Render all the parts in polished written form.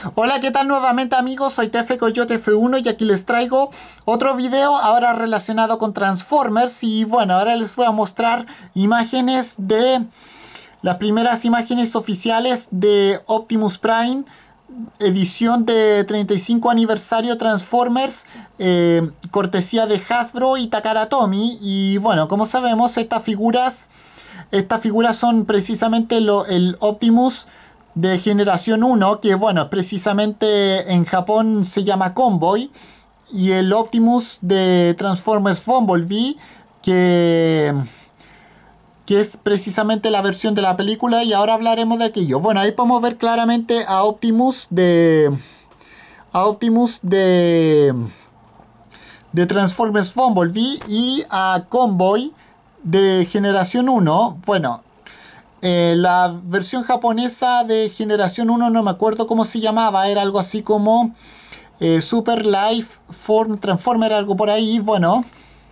Hola, ¿qué tal nuevamente amigos? Soy TF Coyote F1 y aquí les traigo otro video ahora relacionado con Transformers. Y bueno, ahora les voy a mostrar imágenes de las primeras imágenes oficiales de Optimus Prime, edición de 35 aniversario Transformers, cortesía de Hasbro y Takara Tomy. Y bueno, como sabemos, estas figuras son precisamente el Optimus de generación 1, que bueno, precisamente en Japón se llama Convoy, y el Optimus de Transformers Bumblebee, que es precisamente la versión de la película, y ahora hablaremos de aquello. Bueno, ahí podemos ver claramente a Optimus de Transformers Bumblebee y a Convoy de generación 1. Bueno, la versión japonesa de generación 1 no me acuerdo cómo se llamaba, era algo así como Super Life Form Transformer, algo por ahí. Bueno,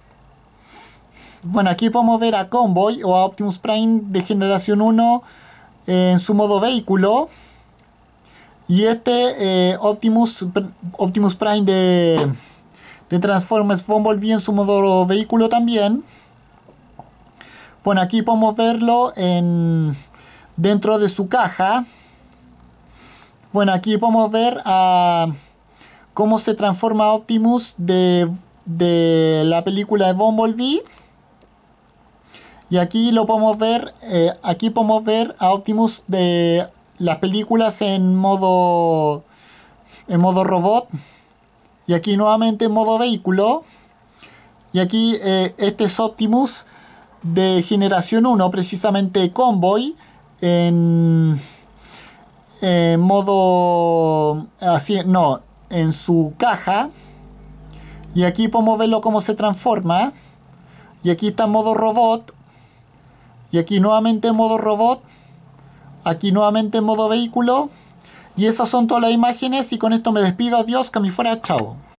aquí podemos ver a Convoy o a Optimus Prime de generación 1 en su modo vehículo. Y Optimus Prime de Transformers Bumblebee en su modo vehículo también. Bueno, aquí podemos verlo dentro de su caja. Bueno, aquí podemos ver cómo se transforma Optimus de la película de Bumblebee. Y aquí lo podemos ver, aquí podemos ver a Optimus de las películas en modo robot. Y aquí nuevamente en modo vehículo. Y aquí este es Optimus de generación 1, precisamente Convoy, en modo así, no, en su caja. Y aquí podemos verlo cómo se transforma. Y aquí está en modo robot. Y aquí nuevamente en modo robot. Aquí nuevamente en modo vehículo. Y esas son todas las imágenes. Y con esto me despido. Adiós, que a mí fuera, chao.